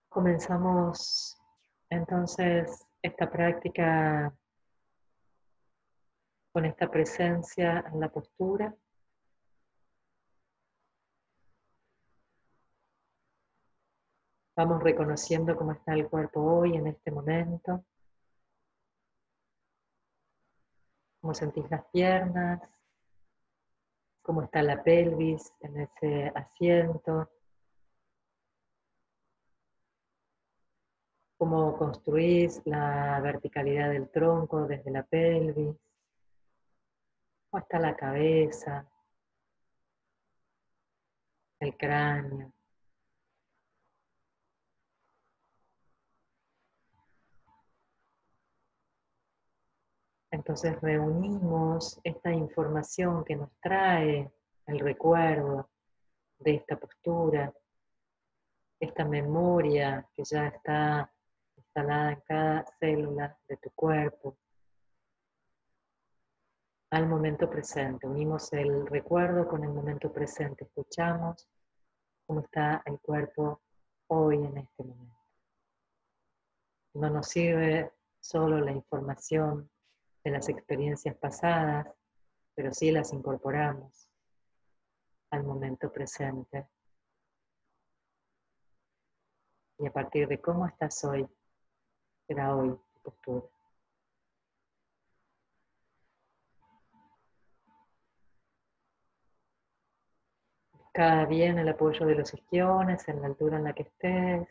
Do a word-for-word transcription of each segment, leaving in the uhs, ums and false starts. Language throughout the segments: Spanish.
Comenzamos entonces esta práctica con esta presencia en la postura. Vamos reconociendo cómo está el cuerpo hoy en este momento. Cómo sentís las piernas, cómo está la pelvis en ese asiento. Cómo construís la verticalidad del tronco desde la pelvis. Cómo está la cabeza, el cráneo. Entonces reunimos esta información que nos trae el recuerdo de esta postura, esta memoria que ya está instalada en cada célula de tu cuerpo, al momento presente. Unimos el recuerdo con el momento presente. Escuchamos cómo está el cuerpo hoy en este momento. No nos sirve solo la información de las experiencias pasadas, pero sí las incorporamos al momento presente. Y a partir de cómo estás hoy, será hoy tu postura. Busca bien el apoyo de los isquiones en la altura en la que estés.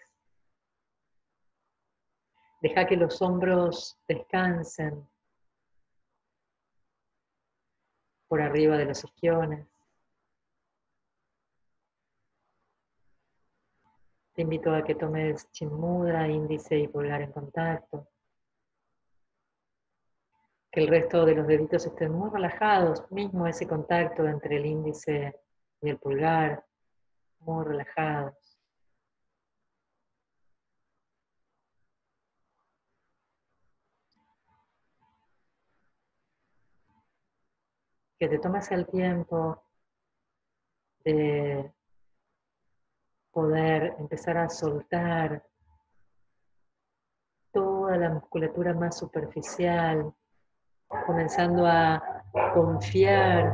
Deja que los hombros descansen por arriba de los isquiones. Te invito a que tomes Chin Mudra, índice y pulgar en contacto. Que el resto de los deditos estén muy relajados, mismo ese contacto entre el índice y el pulgar, muy relajados. Que te tomes el tiempo de poder empezar a soltar toda la musculatura más superficial, comenzando a confiar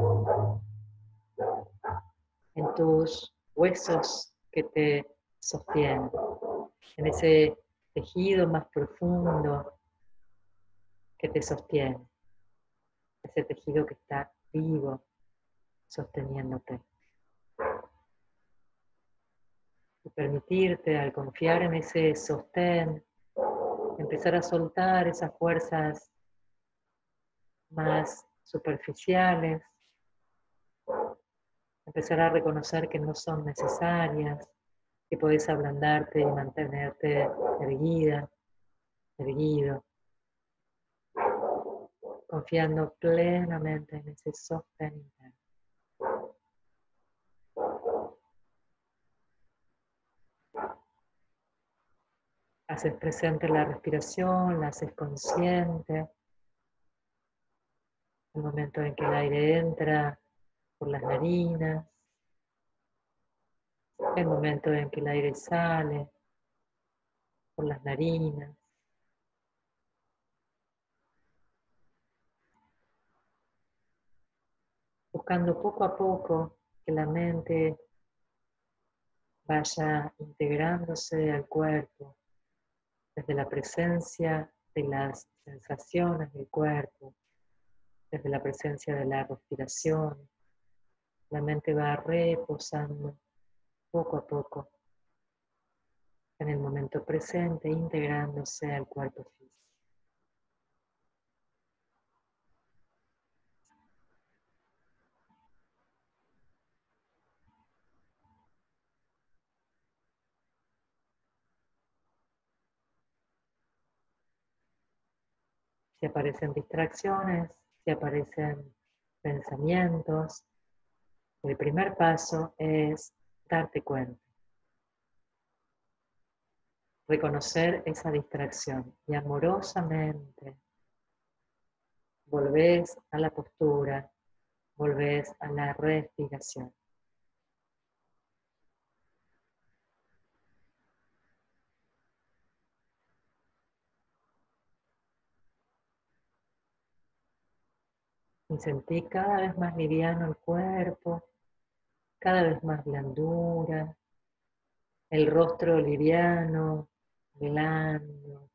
en tus huesos que te sostienen, en ese tejido más profundo que te sostiene, ese tejido que está vivo, sosteniéndote. Y permitirte, al confiar en ese sostén, empezar a soltar esas fuerzas más superficiales, empezar a reconocer que no son necesarias, que podés ablandarte y mantenerte erguida, erguido, confiando plenamente en ese sostén interno. Haces presente la respiración, la haces consciente. El momento en que el aire entra por las narinas, el momento en que el aire sale por las narinas. Buscando poco a poco que la mente vaya integrándose al cuerpo, desde la presencia de las sensaciones del cuerpo, desde la presencia de la respiración. La mente va reposando poco a poco en el momento presente, integrándose al cuerpo físico. Si aparecen distracciones, si aparecen pensamientos, el primer paso es darte cuenta. Reconocer esa distracción y amorosamente volvés a la postura, volvés a la respiración. Y sentí cada vez más liviano el cuerpo, cada vez más blandura, el rostro liviano, blando,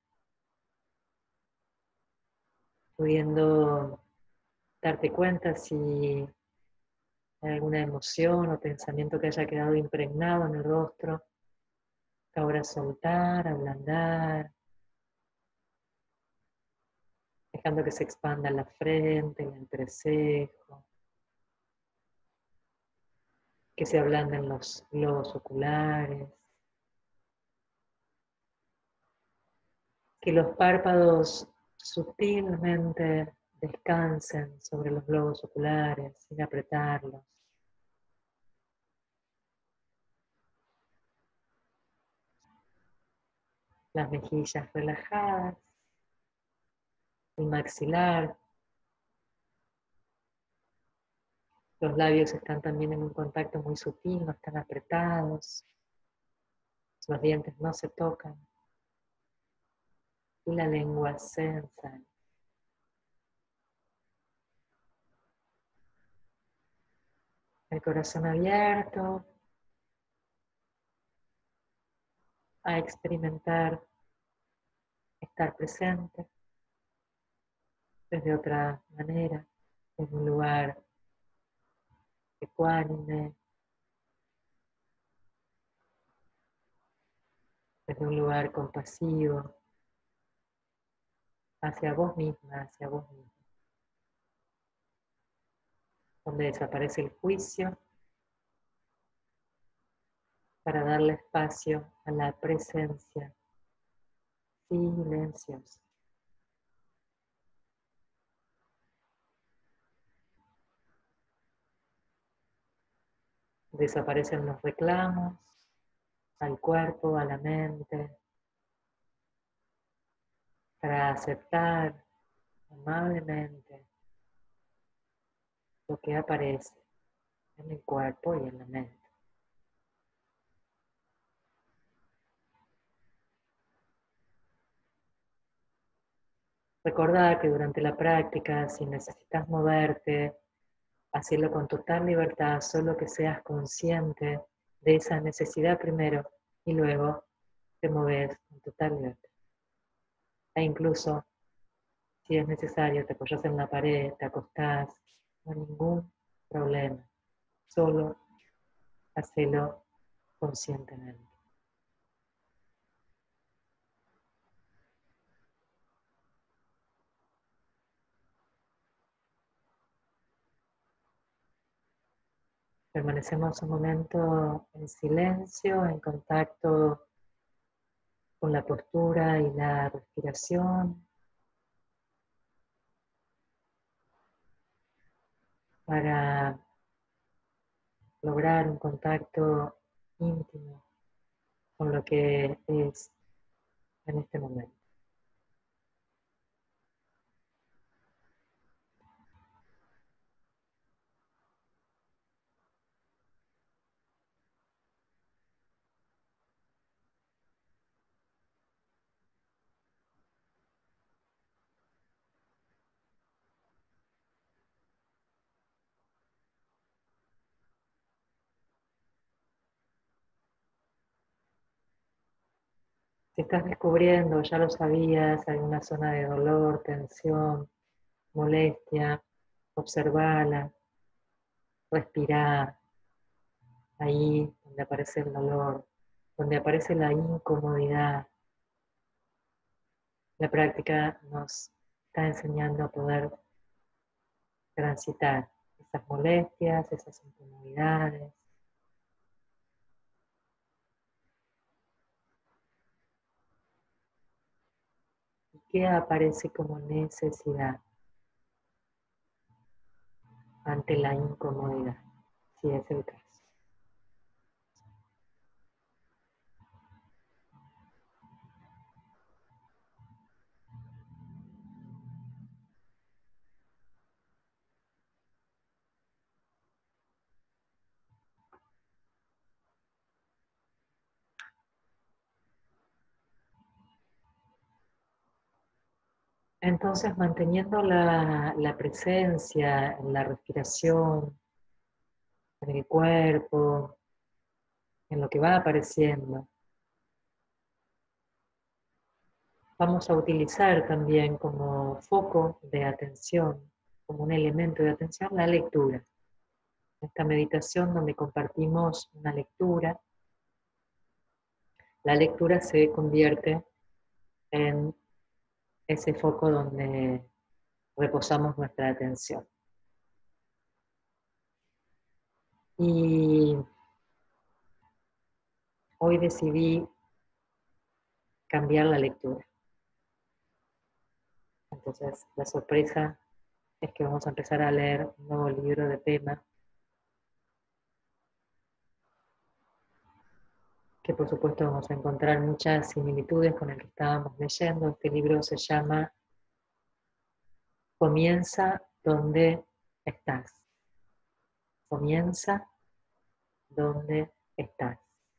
pudiendo darte cuenta si hay alguna emoción o pensamiento que haya quedado impregnado en el rostro, que ahora soltar, ablandar, dejando que se expanda la frente, el entrecejo, que se ablanden los globos oculares, que los párpados sutilmente descansen sobre los globos oculares sin apretarlos. Las mejillas relajadas, el maxilar, los labios están también en un contacto muy sutil, no están apretados, los dientes no se tocan y la lengua se ensancha. El corazón abierto a experimentar, estar presente desde otra manera, desde un lugar ecuánime, desde un lugar compasivo, hacia vos misma, hacia vos mismo, donde desaparece el juicio para darle espacio a la presencia silenciosa. Desaparecen los reclamos al cuerpo, a la mente, para aceptar amablemente lo que aparece en el cuerpo y en la mente. Recordar que durante la práctica, si necesitas moverte, hacerlo con total libertad, solo que seas consciente de esa necesidad primero y luego te moves con total libertad. E incluso, si es necesario, te apoyas en la pared, te acostás, no hay ningún problema. Solo hacelo conscientemente. Permanecemos un momento en silencio, en contacto con la postura y la respiración, para lograr un contacto íntimo con lo que es en este momento. Si estás descubriendo, ya lo sabías, alguna zona de dolor, tensión, molestia, observala, respirá, ahí donde aparece el dolor, donde aparece la incomodidad. La práctica nos está enseñando a poder transitar esas molestias, esas incomodidades. ¿Y qué aparece como necesidad ante la incomodidad, si es el caso? Entonces, manteniendo la, la presencia en la respiración, en el cuerpo, en lo que va apareciendo, vamos a utilizar también como foco de atención, como un elemento de atención, la lectura. Esta meditación donde compartimos una lectura, la lectura se convierte en ese foco donde reposamos nuestra atención. Y hoy decidí cambiar la lectura. Entonces, la sorpresa es que vamos a empezar a leer un nuevo libro de Pema, que por supuesto vamos a encontrar muchas similitudes con el que estábamos leyendo. Este libro se llama Comienza donde estás. Comienza donde estás.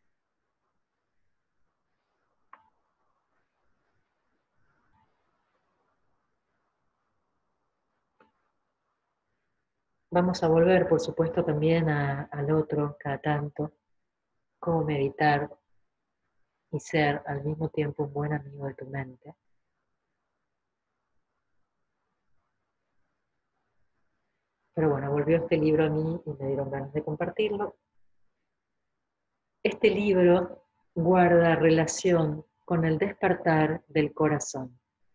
Vamos a volver, por supuesto, también a, al otro cada tanto, cómo meditar y ser al mismo tiempo un buen amigo de tu mente. Pero bueno, volvió este libro a mí y me dieron ganas de compartirlo. Este libro guarda relación con el despertar del corazón.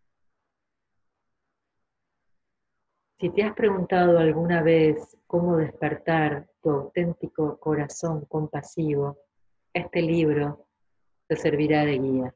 Si te has preguntado alguna vez cómo despertar tu auténtico corazón compasivo, este libro te servirá de guía.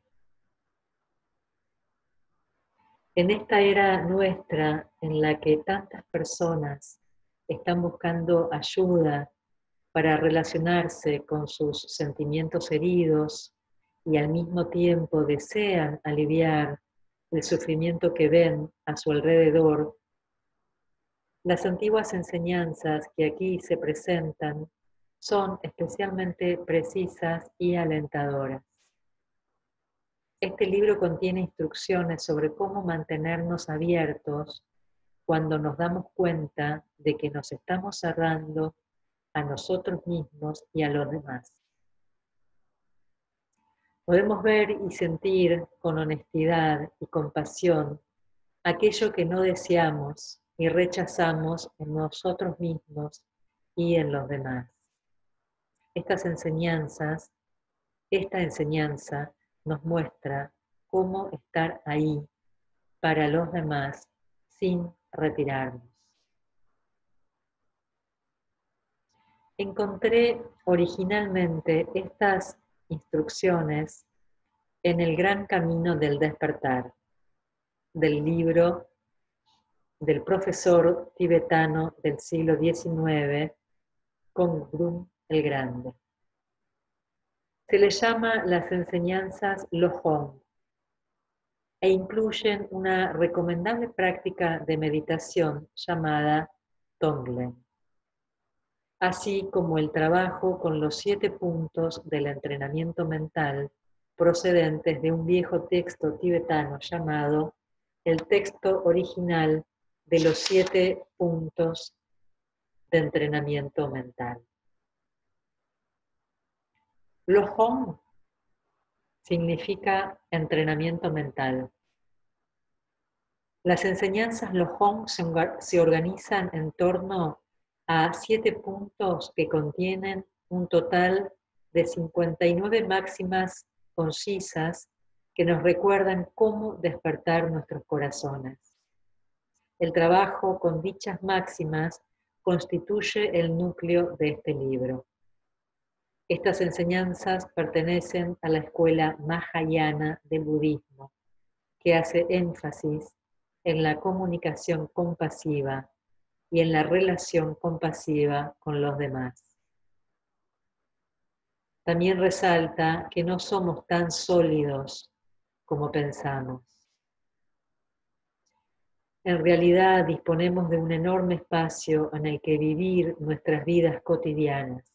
En esta era nuestra en la que tantas personas están buscando ayuda para relacionarse con sus sentimientos heridos y al mismo tiempo desean aliviar el sufrimiento que ven a su alrededor, las antiguas enseñanzas que aquí se presentan son especialmente precisas y alentadoras. Este libro contiene instrucciones sobre cómo mantenernos abiertos cuando nos damos cuenta de que nos estamos cerrando a nosotros mismos y a los demás. Podemos ver y sentir con honestidad y compasión aquello que no deseamos y rechazamos en nosotros mismos y en los demás. Estas enseñanzas, esta enseñanza nos muestra cómo estar ahí para los demás sin retirarnos. Encontré originalmente estas instrucciones en El Gran Camino del Despertar, del libro del profesor tibetano del siglo diecinueve, Kongtrul el Grande. Se le llama las enseñanzas Lojong e incluyen una recomendable práctica de meditación llamada Tonglen, así como el trabajo con los siete puntos del entrenamiento mental procedentes de un viejo texto tibetano llamado el texto original de los siete puntos de entrenamiento mental. Lojong significa entrenamiento mental. Las enseñanzas Lojong se organizan en torno a siete puntos que contienen un total de cincuenta y nueve máximas concisas que nos recuerdan cómo despertar nuestros corazones. El trabajo con dichas máximas constituye el núcleo de este libro. Estas enseñanzas pertenecen a la escuela Mahayana del budismo, que hace énfasis en la comunicación compasiva y en la relación compasiva con los demás. También resalta que no somos tan sólidos como pensamos. En realidad disponemos de un enorme espacio en el que vivir nuestras vidas cotidianas.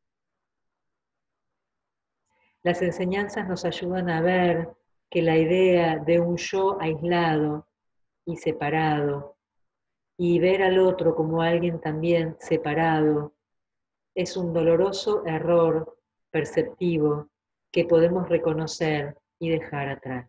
Las enseñanzas nos ayudan a ver que la idea de un yo aislado y separado, y ver al otro como alguien también separado, es un doloroso error perceptivo que podemos reconocer y dejar atrás.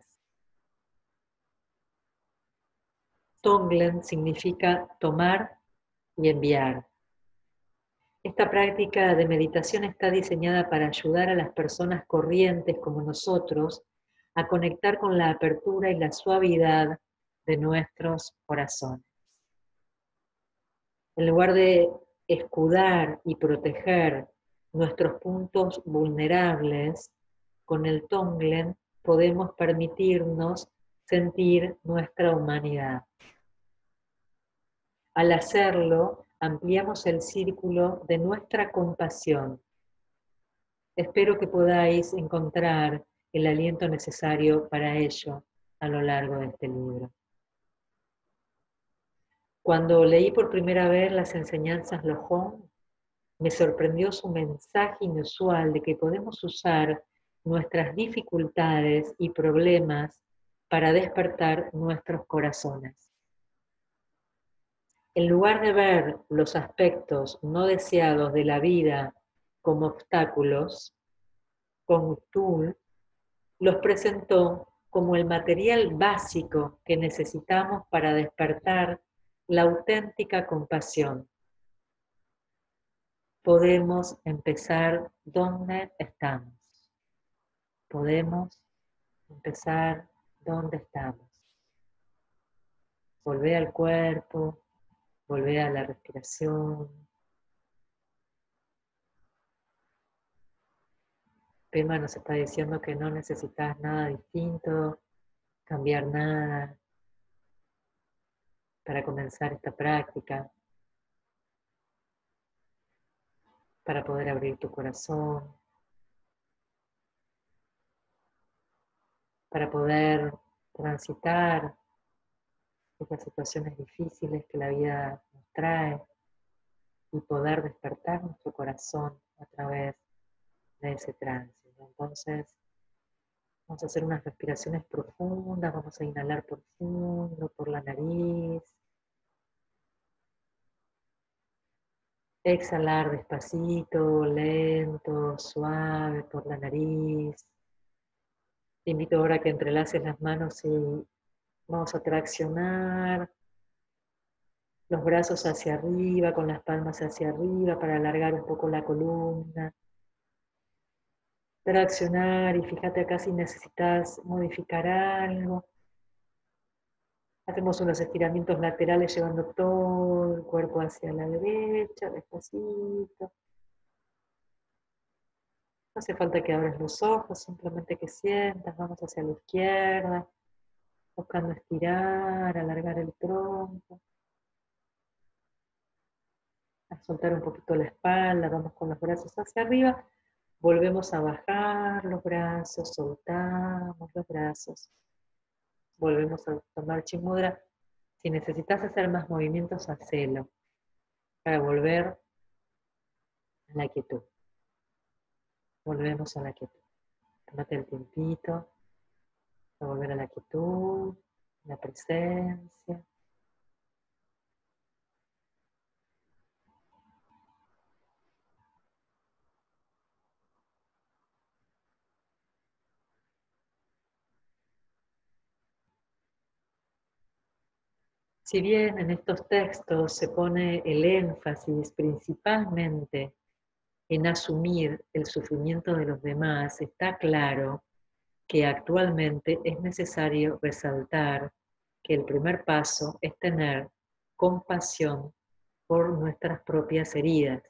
Tonglen significa tomar y enviar. Esta práctica de meditación está diseñada para ayudar a las personas corrientes como nosotros a conectar con la apertura y la suavidad de nuestros corazones. En lugar de escudar y proteger nuestros puntos vulnerables, con el Tonglen podemos permitirnos sentir nuestra humanidad. Al hacerlo, ampliamos el círculo de nuestra compasión. Espero que podáis encontrar el aliento necesario para ello a lo largo de este libro. Cuando leí por primera vez las enseñanzas Lojong, me sorprendió su mensaje inusual de que podemos usar nuestras dificultades y problemas para despertar nuestros corazones. En lugar de ver los aspectos no deseados de la vida como obstáculos, Kong Tul los presentó como el material básico que necesitamos para despertar la auténtica compasión. Podemos empezar donde estamos. Podemos empezar donde estamos. Volver al cuerpo, volver a la respiración. Pema nos está diciendo que no necesitas nada distinto, cambiar nada para comenzar esta práctica, para poder abrir tu corazón, para poder transitar estas situaciones difíciles que la vida nos trae y poder despertar nuestro corazón a través de ese tránsito. Entonces, vamos a hacer unas respiraciones profundas, vamos a inhalar profundo por la nariz, exhalar despacito, lento, suave por la nariz. Te invito ahora a que entrelaces las manos y vamos a traccionar los brazos hacia arriba, con las palmas hacia arriba para alargar un poco la columna. Traccionar y fíjate acá si necesitas modificar algo. Hacemos unos estiramientos laterales llevando todo el cuerpo hacia la derecha, despacito. No hace falta que abras los ojos, simplemente que sientas, vamos hacia la izquierda, buscando estirar, alargar el tronco. A soltar un poquito la espalda, vamos con los brazos hacia arriba, volvemos a bajar los brazos, soltamos los brazos, volvemos a tomar Chimudra. Si necesitas hacer más movimientos, hacelo, para volver a la quietud. Volvemos a la quietud. Tómate el tiempito para volver a la quietud, la presencia. Si bien en estos textos se pone el énfasis principalmente en asumir el sufrimiento de los demás, está claro que actualmente es necesario resaltar que el primer paso es tener compasión por nuestras propias heridas.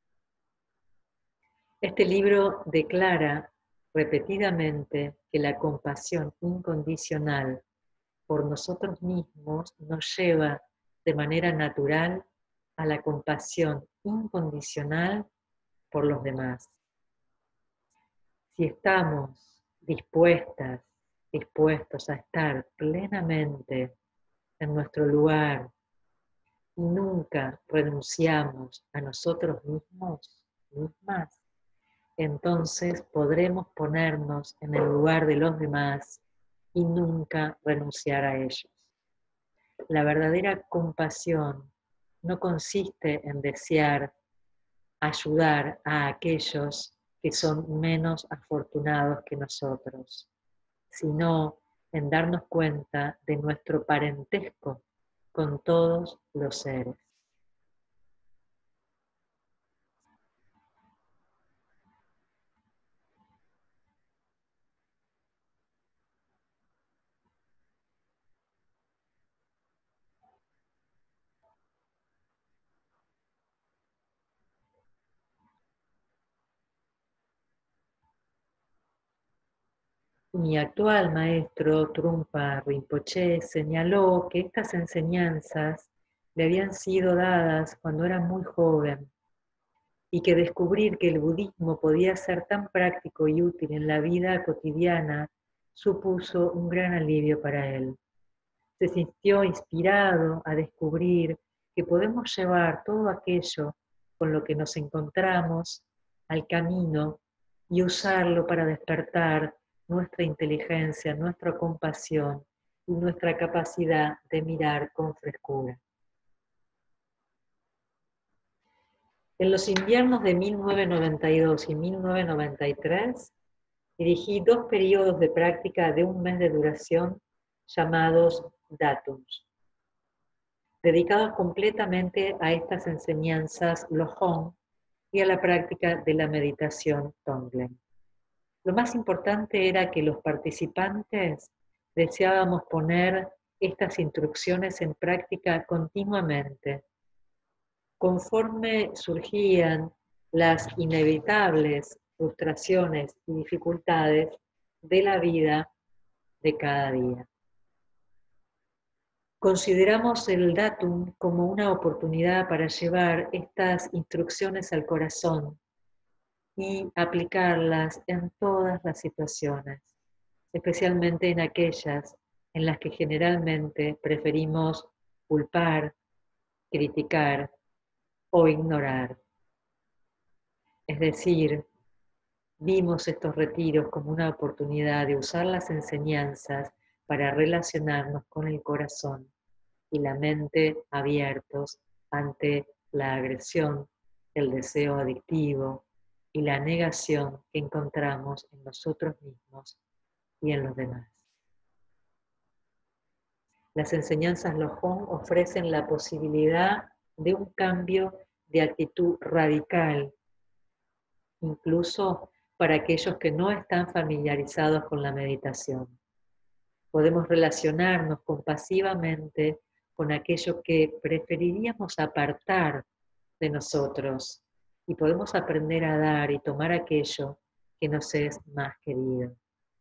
Este libro declara repetidamente que la compasión incondicional por nosotros mismos nos lleva de manera natural a la compasión incondicional por los demás. Si estamos dispuestas, dispuestos a estar plenamente en nuestro lugar y nunca renunciamos a nosotros mismos, mismas, entonces podremos ponernos en el lugar de los demás y nunca renunciar a ellos. La verdadera compasión no consiste en desear ayudar a aquellos que son menos afortunados que nosotros, sino en darnos cuenta de nuestro parentesco con todos los seres. Mi actual maestro, Trungpa Rinpoche, señaló que estas enseñanzas le habían sido dadas cuando era muy joven y que descubrir que el budismo podía ser tan práctico y útil en la vida cotidiana supuso un gran alivio para él. Se sintió inspirado a descubrir que podemos llevar todo aquello con lo que nos encontramos al camino y usarlo para despertar nuestra inteligencia, nuestra compasión y nuestra capacidad de mirar con frescura. En los inviernos de mil novecientos noventa y dos y mil novecientos noventa y tres, dirigí dos periodos de práctica de un mes de duración llamados datums, dedicados completamente a estas enseñanzas Lojong y a la práctica de la meditación Tonglen. Lo más importante era que los participantes deseábamos poner estas instrucciones en práctica continuamente. Conforme surgían las inevitables frustraciones y dificultades de la vida de cada día. Consideramos el datum como una oportunidad para llevar estas instrucciones al corazón y aplicarlas en todas las situaciones, especialmente en aquellas en las que generalmente preferimos culpar, criticar o ignorar. Es decir, vimos estos retiros como una oportunidad de usar las enseñanzas para relacionarnos con el corazón y la mente abiertos ante la agresión, el deseo adictivo y la negación que encontramos en nosotros mismos y en los demás. Las enseñanzas Lojong ofrecen la posibilidad de un cambio de actitud radical, incluso para aquellos que no están familiarizados con la meditación. Podemos relacionarnos compasivamente con aquello que preferiríamos apartar de nosotros y podemos aprender a dar y tomar aquello que nos es más querido.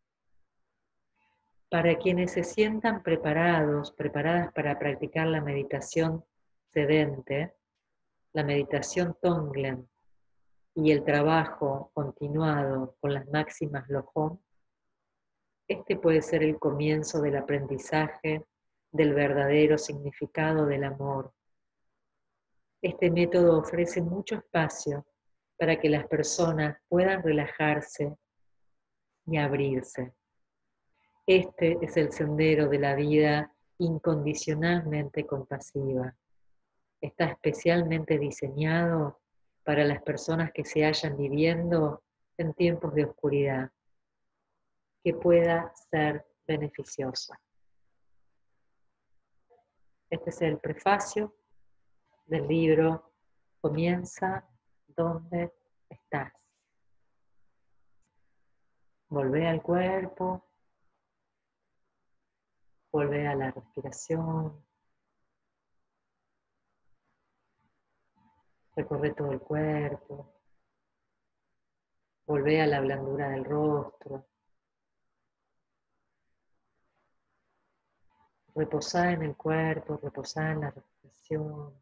Para quienes se sientan preparados, preparadas para practicar la meditación sedente, la meditación Tonglen y el trabajo continuado con las máximas Lojong, este puede ser el comienzo del aprendizaje del verdadero significado del amor. Este método ofrece mucho espacio para que las personas puedan relajarse y abrirse. Este es el sendero de la vida incondicionalmente compasiva. Está especialmente diseñado para las personas que se hallan viviendo en tiempos de oscuridad, que pueda ser beneficiosa. Este es el prefacio del libro Comienza donde estás. Volvé al cuerpo, volvé a la respiración, recorre todo el cuerpo, volvé a la blandura del rostro, reposá en el cuerpo, reposá en la respiración.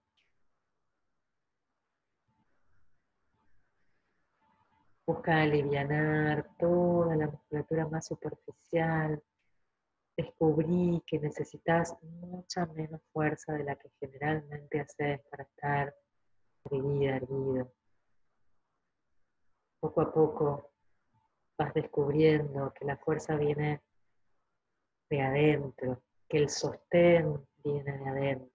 Busca alivianar toda la musculatura más superficial. Descubrí que necesitas mucha menos fuerza de la que generalmente haces para estar erguida, erguido. Poco a poco vas descubriendo que la fuerza viene de adentro, que el sostén viene de adentro.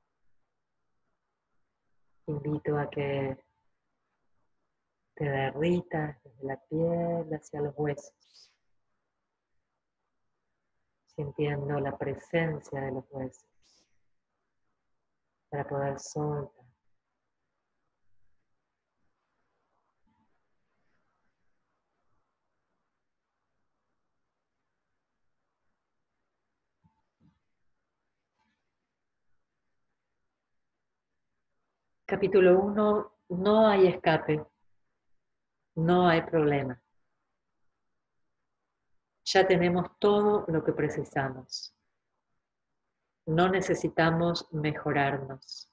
Te invito a que te derritas desde la piel hacia los huesos, sintiendo la presencia de los huesos para poder soltar. Capítulo uno. No hay escape, no hay problema. Ya tenemos todo lo que precisamos. No necesitamos mejorarnos.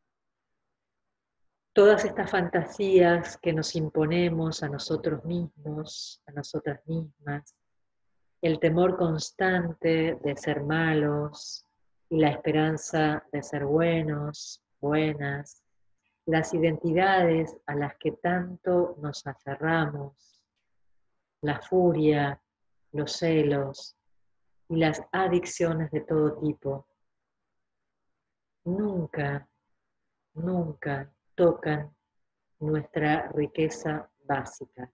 Todas estas fantasías que nos imponemos a nosotros mismos, a nosotras mismas, el temor constante de ser malos y la esperanza de ser buenos, buenas, las identidades a las que tanto nos aferramos, la furia, los celos y las adicciones de todo tipo, nunca, nunca tocan nuestra riqueza básica.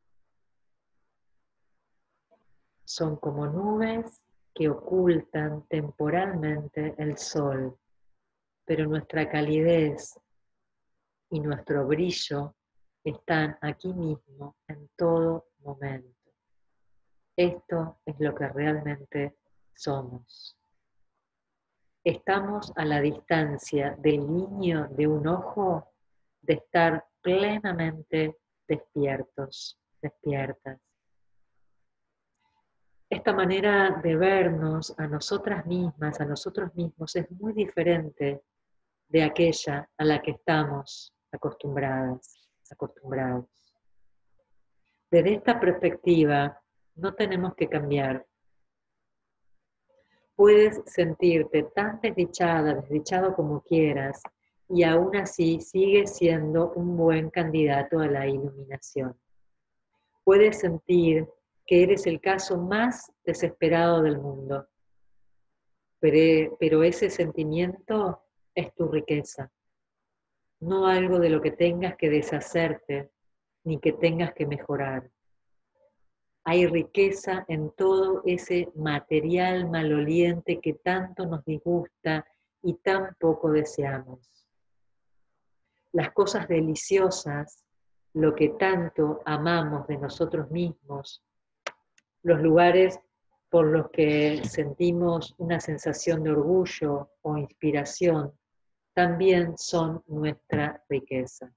Son como nubes que ocultan temporalmente el sol, pero nuestra calidez y nuestro brillo están aquí mismo en todo momento. Esto es lo que realmente somos. Estamos a la distancia del guiño de un ojo de estar plenamente despiertos, despiertas. Esta manera de vernos a nosotras mismas, a nosotros mismos, es muy diferente de aquella a la que estamos acostumbradas, acostumbrados. Desde esta perspectiva, no tenemos que cambiar. Puedes sentirte tan desdichada, desdichado como quieras, y aún así sigues siendo un buen candidato a la iluminación. Puedes sentir que eres el caso más desesperado del mundo, pero, pero ese sentimiento es tu riqueza, no algo de lo que tengas que deshacerte ni que tengas que mejorar. Hay riqueza en todo ese material maloliente que tanto nos disgusta y tan poco deseamos. Las cosas deliciosas, lo que tanto amamos de nosotros mismos, los lugares por los que sentimos una sensación de orgullo o inspiración, también son nuestra riqueza.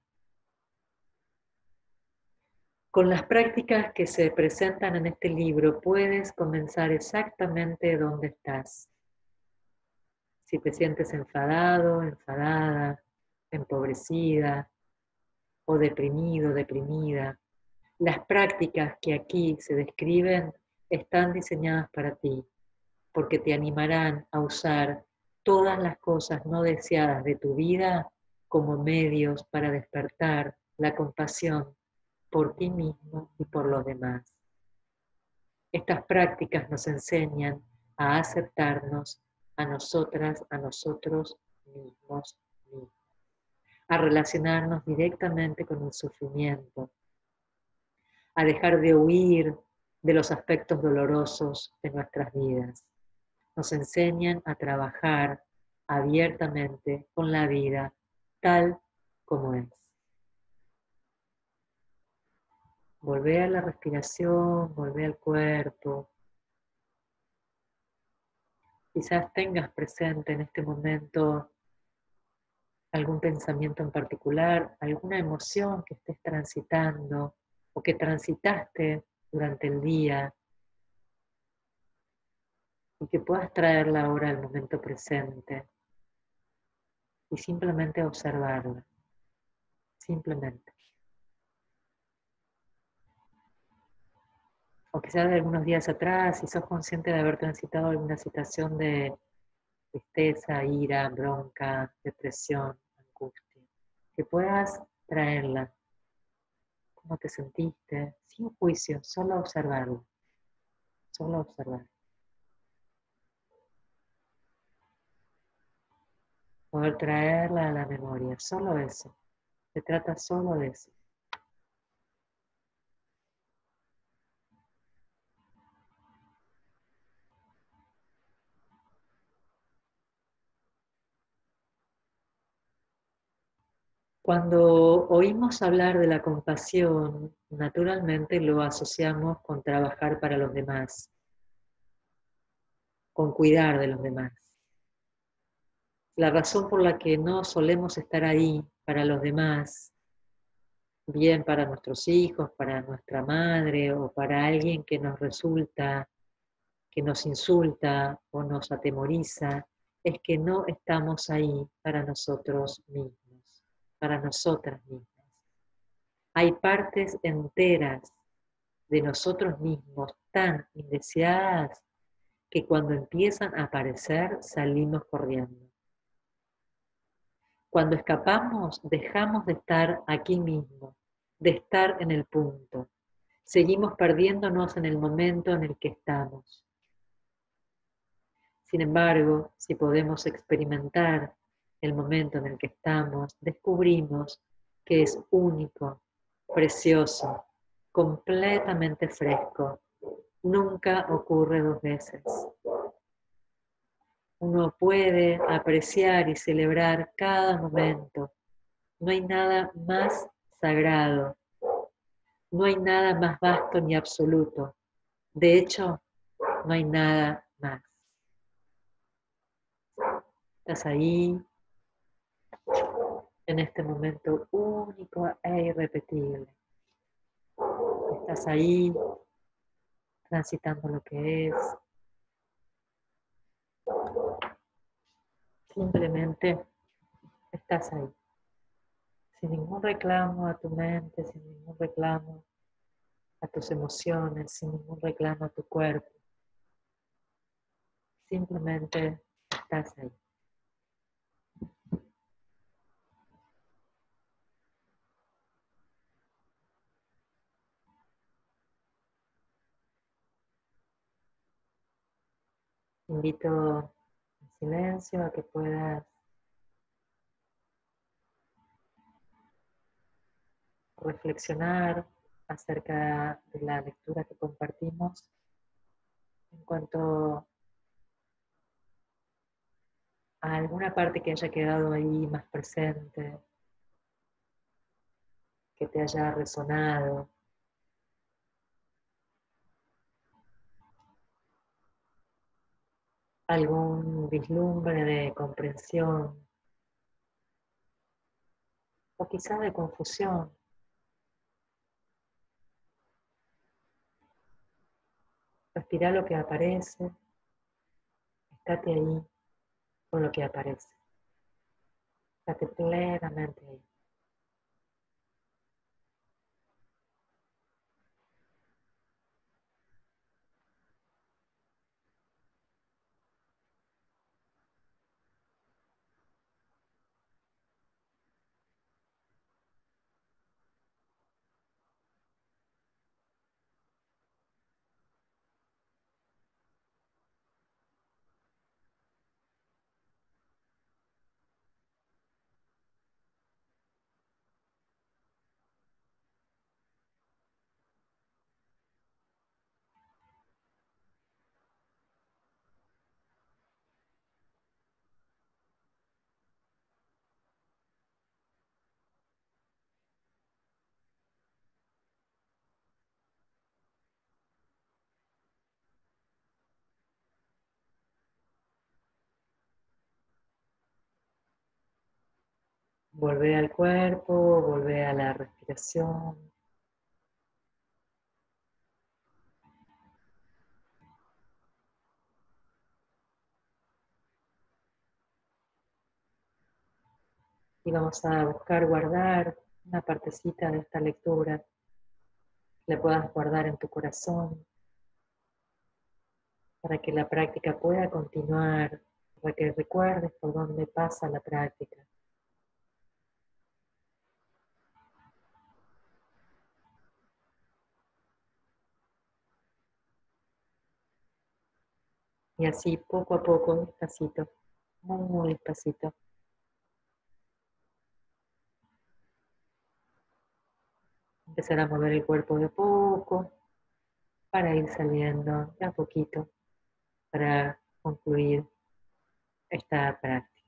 Con las prácticas que se presentan en este libro puedes comenzar exactamente donde estás. Si te sientes enfadado, enfadada, empobrecida o deprimido, deprimida, las prácticas que aquí se describen están diseñadas para ti, porque te animarán a usar todas las cosas no deseadas de tu vida como medios para despertar la compasión por ti mismo y por los demás. Estas prácticas nos enseñan a aceptarnos a nosotras, a nosotros mismos, mismos, a relacionarnos directamente con el sufrimiento, a dejar de huir de los aspectos dolorosos de nuestras vidas. Nos enseñan a trabajar abiertamente con la vida tal como es. Volvé a la respiración, volvé al cuerpo. Quizás tengas presente en este momento algún pensamiento en particular, alguna emoción que estés transitando o que transitaste durante el día y que puedas traerla ahora al momento presente y simplemente observarla, simplemente. O quizás de algunos días atrás, si sos consciente de haber transitado alguna situación de tristeza, ira, bronca, depresión, angustia, que puedas traerla, cómo te sentiste, sin juicio, solo observarlo, solo observar. poder traerla a la memoria, solo eso. Se trata solo de eso. Cuando oímos hablar de la compasión, naturalmente lo asociamos con trabajar para los demás, con cuidar de los demás. La razón por la que no solemos estar ahí para los demás, bien para nuestros hijos, para nuestra madre o para alguien que nos resulta, que nos insulta o nos atemoriza, es que no estamos ahí para nosotros mismos, para nosotras mismas. Hay partes enteras de nosotros mismos tan indeseadas que cuando empiezan a aparecer salimos corriendo. Cuando escapamos dejamos de estar aquí mismo, de estar en el punto. Seguimos perdiéndonos en el momento en el que estamos. Sin embargo, si podemos experimentar el momento en el que estamos, descubrimos que es único, precioso, completamente fresco. Nunca ocurre dos veces. Uno puede apreciar y celebrar cada momento. No hay nada más sagrado. No hay nada más vasto ni absoluto. De hecho, no hay nada más. Estás ahí, en este momento único e irrepetible. Estás ahí, transitando lo que es. Simplemente estás ahí. Sin ningún reclamo a tu mente, sin ningún reclamo a tus emociones, sin ningún reclamo a tu cuerpo. Simplemente estás ahí. Te invito en silencio a que puedas reflexionar acerca de la lectura que compartimos en cuanto a alguna parte que haya quedado ahí más presente, que te haya resonado. Algún vislumbre de comprensión o quizás de confusión. Respira lo que aparece, estate ahí con lo que aparece. Estate plenamente ahí. Volvé al cuerpo, volvé a la respiración. Y vamos a buscar guardar una partecita de esta lectura, que la puedas guardar en tu corazón, para que la práctica pueda continuar, para que recuerdes por dónde pasa la práctica. Y así poco a poco, despacito, muy, muy despacito, empezar a mover el cuerpo de poco para ir saliendo de a poquito para concluir esta práctica.